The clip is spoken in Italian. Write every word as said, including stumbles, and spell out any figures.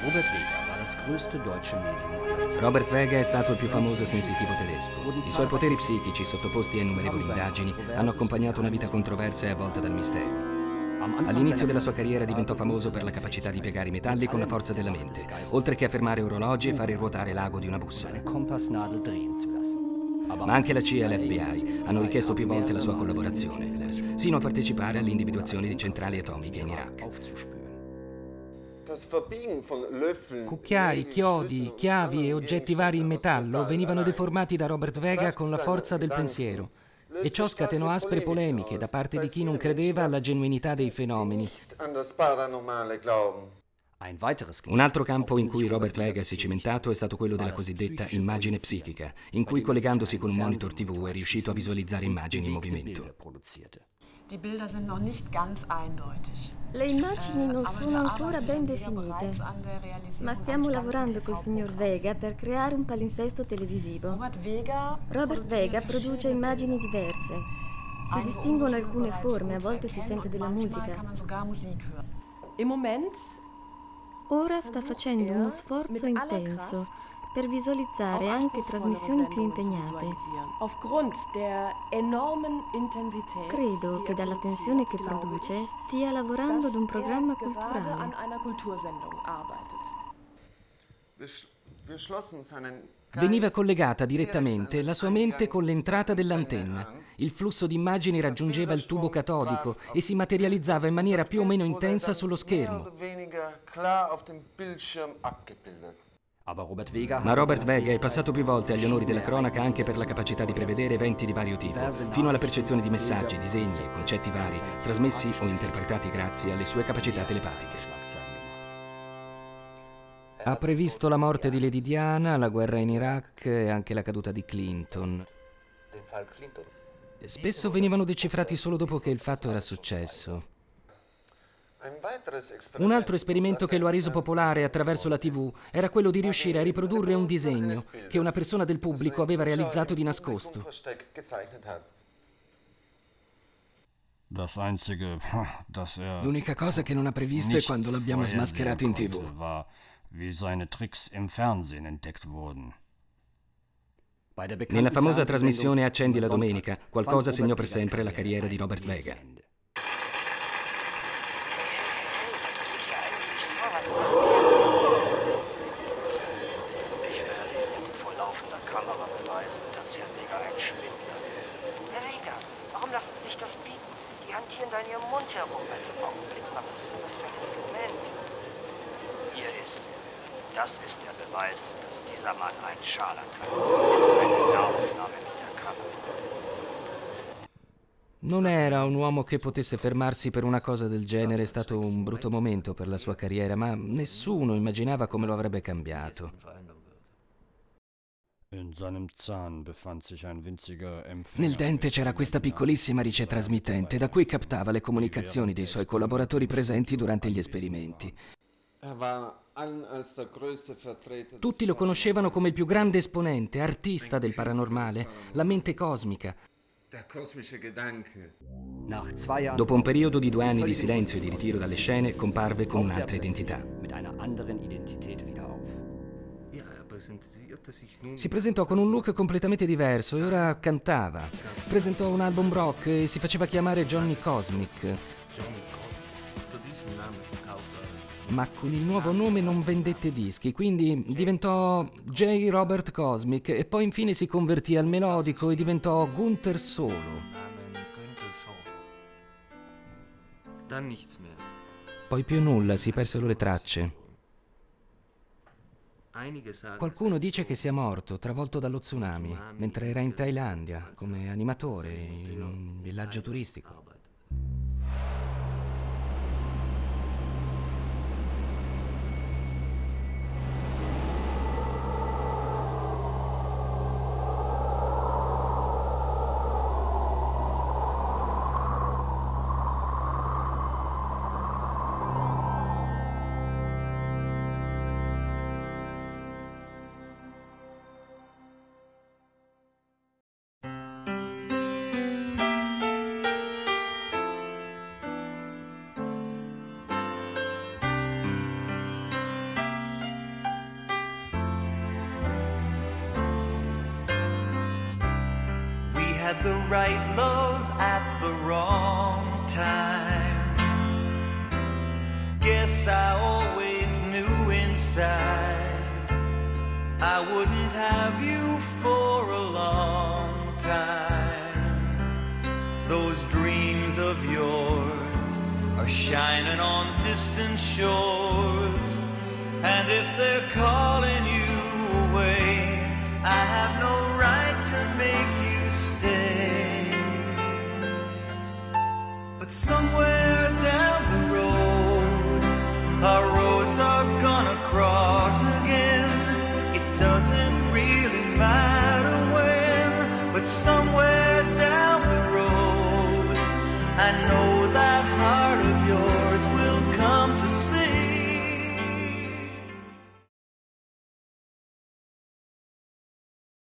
Robert Vega è stato il più famoso sensitivo tedesco. I suoi poteri psichici, sottoposti a innumerevoli indagini, hanno accompagnato una vita controversa e avvolta dal mistero. All'inizio della sua carriera diventò famoso per la capacità di piegare i metalli con la forza della mente, oltre che a fermare orologi e fare ruotare l'ago di una bussola. Ma anche la C I A e l'F B I hanno richiesto più volte la sua collaborazione, sino a partecipare all'individuazione di centrali atomiche in Iraq. Cucchiai, chiodi, chiavi e oggetti vari in metallo venivano deformati da Robert Vega con la forza del pensiero. E ciò scatenò aspre polemiche da parte di chi non credeva alla genuinità dei fenomeni. Un altro campo in cui Robert Vega si è cimentato è stato quello della cosiddetta immagine psichica, in cui collegandosi con un monitor tivù è riuscito a visualizzare immagini in movimento. Le immagini non sono ancora ben definite, ma stiamo lavorando col signor Vega per creare un palinsesto televisivo. Robert Vega produce immagini diverse. Si distinguono alcune forme, a volte si sente della musica. Ora sta facendo uno sforzo intenso per visualizzare anche trasmissioni più impegnate. Credo che dalla tensione che produce stia lavorando ad un programma culturale. Veniva collegata direttamente la sua mente con l'entrata dell'antenna. Il flusso di immagini raggiungeva il tubo catodico e si materializzava in maniera più o meno intensa sullo schermo. Ma Robert Vega è passato più volte agli onori della cronaca anche per la capacità di prevedere eventi di vario tipo, fino alla percezione di messaggi, disegni e concetti vari, trasmessi o interpretati grazie alle sue capacità telepatiche. Ha previsto la morte di Lady Diana, la guerra in Iraq e anche la caduta di Clinton. Spesso venivano decifrati solo dopo che il fatto era successo. Un altro esperimento che lo ha reso popolare attraverso la tivù era quello di riuscire a riprodurre un disegno che una persona del pubblico aveva realizzato di nascosto. L'unica cosa che non ha previsto è quando l'abbiamo smascherato in tivù. Nella famosa trasmissione Accendi la domenica, qualcosa segnò per sempre la carriera di Robert Vega. Das ist der Beweis, dass dieser Mann ein Scharlatan ist. Eine Aufnahme mit der Kamera. Non era un uomo che potesse fermarsi per una cosa del genere, è stato un brutto momento per la sua carriera, ma nessuno immaginava come lo avrebbe cambiato. Nel dente c'era questa piccolissima ricetrasmittente da cui captava le comunicazioni dei suoi collaboratori presenti durante gli esperimenti. Tutti lo conoscevano come il più grande esponente, artista del paranormale, la mente cosmica. Dopo un periodo di due anni di silenzio e di ritiro dalle scene, comparve con un'altra identità. Si presentò con un look completamente diverso e ora cantava. Presentò un album rock e si faceva chiamare Johnny Cosmic. Ma con il nuovo nome non vendette dischi, quindi diventò J. Robert Cosmic e poi infine si convertì al melodico e diventò Gunther Solo. Poi più nulla, si persero le tracce. Qualcuno dice che sia morto, travolto dallo tsunami, mentre era in Thailandia, come animatore in un villaggio turistico. had the right love at the wrong time. Guess I always knew inside I wouldn't have you for a long time. Those dreams of yours are shining on distant shores, and if they're calling you away, I have no right to make you stay. But somewhere down the road, our roads are gonna cross again. It doesn't really matter when, but somewhere down the road, I know